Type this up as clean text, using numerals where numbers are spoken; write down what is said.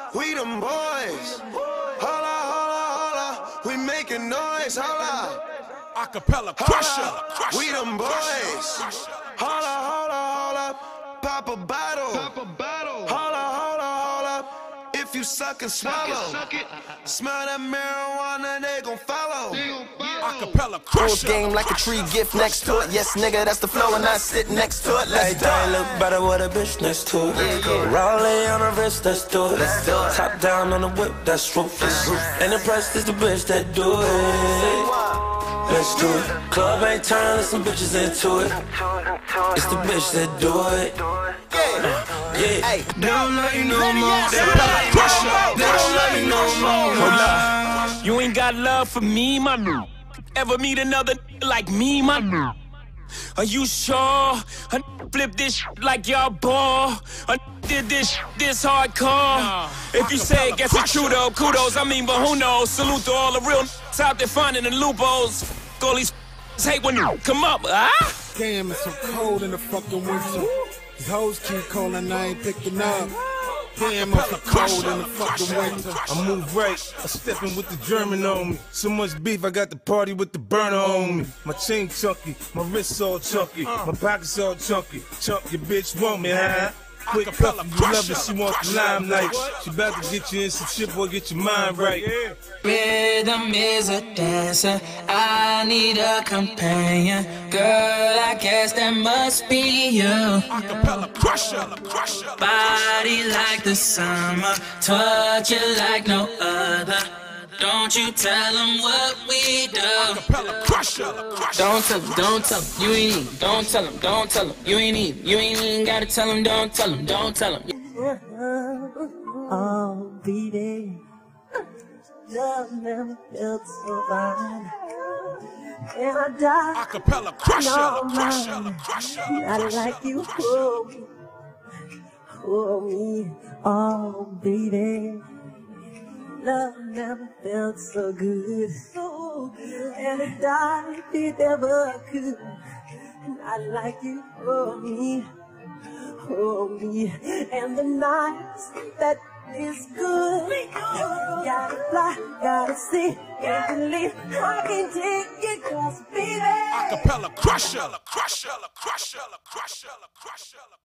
We them boys. Holla, holla, holla. We making noise. Holla. Acapella crusher. We them boys. Holla, holla, holla. Pop a bottle. Holla, holla, holla. If you suck and swallow. Smell that marijuana, they gon' follow. Acapella Full crusher. game like a tree, gift next to it. Yes, nigga, that's the flow, and I sit next to it. Let's do it. Look better with a bitch next to it. Raleigh on her wrist, let's do it. Top down on the whip, that's ruthless. And impressed is the bitch that do it. Let's do it. Club ain't turn, let some bitches into it. It's the bitch that do it. Yeah. They don't love you no more. They don't love you no more. You ain't got love for me, my new. Ever meet another like me, my new? Are you sure? I flip this like y'all ball. I did this hardcore. If you say it, guess it's true though. Kudos, I mean, but who knows? Salute to all the real out there finding the loopholes. All these hate when you come up, ah? Damn, it's so cold in the fucking winter. These hoes keep calling, I ain't picking up. Damn, I'm so cold in the fucking winter. I move right, I step in with the German on me. So much beef, I got the party with the burner on me. My chain chunky, my wrists all chunky, my pockets all chunky. Chunk your bitch want me, huh? Quick cuff, you love it, she want the limelight. She about to get you in some shit, boy, get your mind right. Rhythm is a dancer, I need a companion. Girl, I guess that must be you. Acapella crusher. Body like the summer, touch it like no other. Don't you tell them what we do. Acapella crusher. Don't tell them, you ain't even. Don't tell them, you ain't even. You ain't even gotta tell them, don't tell them. Oh, baby, love never felt so fine. And I die. Acapella crusher. I like you, hold me, oh, baby. Love never felt so good, and I died if it ever could. And I like you, hold me, and the nights that is good. Gotta fly, gotta see, can't believe I can take it, 'cause baby. Acapella crusher.